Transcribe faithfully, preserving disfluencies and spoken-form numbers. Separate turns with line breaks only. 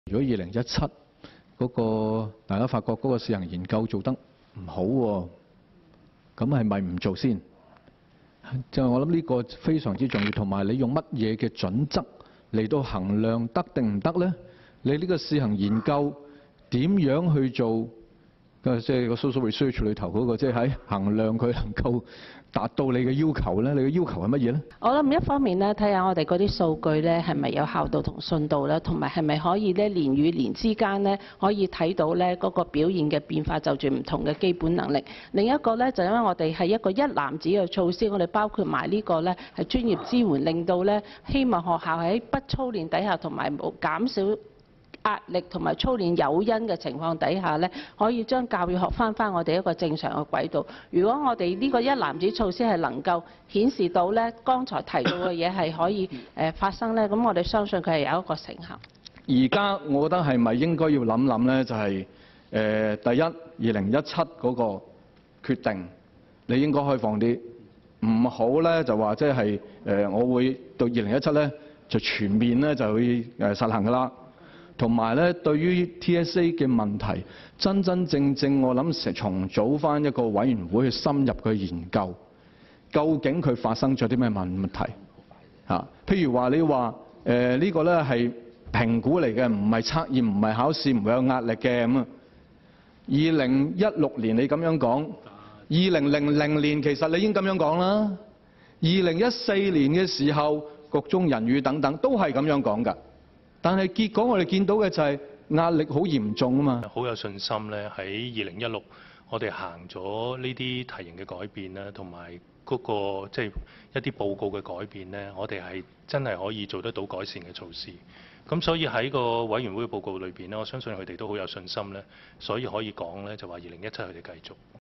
如果二零一七嗰個大家發覺嗰個試行研究做得唔好喎，咁係咪唔做先？就係我諗呢個非常之重要，同埋你用乜嘢嘅準則嚟到衡量得定唔得咧？你呢個試行研究點樣去做？即係個 social research 裏頭嗰個，即係喺衡量佢能夠達到你嘅要求咧。你嘅要求係乜嘢咧？
我諗一方面咧，睇下我哋嗰啲數據咧係咪有效度同信度咧，同埋係咪可以咧年與年之間咧可以睇到咧嗰個表現嘅變化，就住唔同嘅基本能力。另一個咧就因為我哋係一個一籃子嘅措施，我哋包括埋呢個咧係專業支援，令到咧希望學校喺不操練底下同埋冇減少壓力同埋操練誘因嘅情況底下咧，可以將教育學翻翻我哋一個正常嘅軌道。如果我哋呢個一籃子措施係能夠顯示到咧，剛才提到嘅嘢係可以誒發生咧，咁我哋相信佢係有一個成效。
而家我覺得係咪應該要諗諗咧？就係、是、誒、呃、第一，二零一七嗰個決定，你應該開放啲，唔好咧就話即係誒，我會到二零一七咧就全面咧就會誒實行㗎啦。同埋咧，對於 T S A 嘅問題，真真正正我諗成重組翻一個委員會去深入去研究，究竟佢發生咗啲咩問題嚇？譬如話你話誒呢個咧係評估嚟嘅，唔係測驗，唔係考試，唔會有壓力嘅咁啊。二零一六年你咁樣講，二零零零年其實你已經咁樣講啦。二零一四年嘅時候，局中人語等等都係咁樣講㗎。但係結果我哋見到嘅就係壓力好嚴重啊嘛！
好有信心咧，喺二零一六我哋行咗呢啲題型嘅改變啦，同埋嗰個即係一啲報告嘅改變咧，我哋係真係可以做得到改善嘅措施。咁所以喺個委員會嘅報告裏邊咧，我相信佢哋都好有信心咧，所以可以講咧就話二零一七佢哋繼續。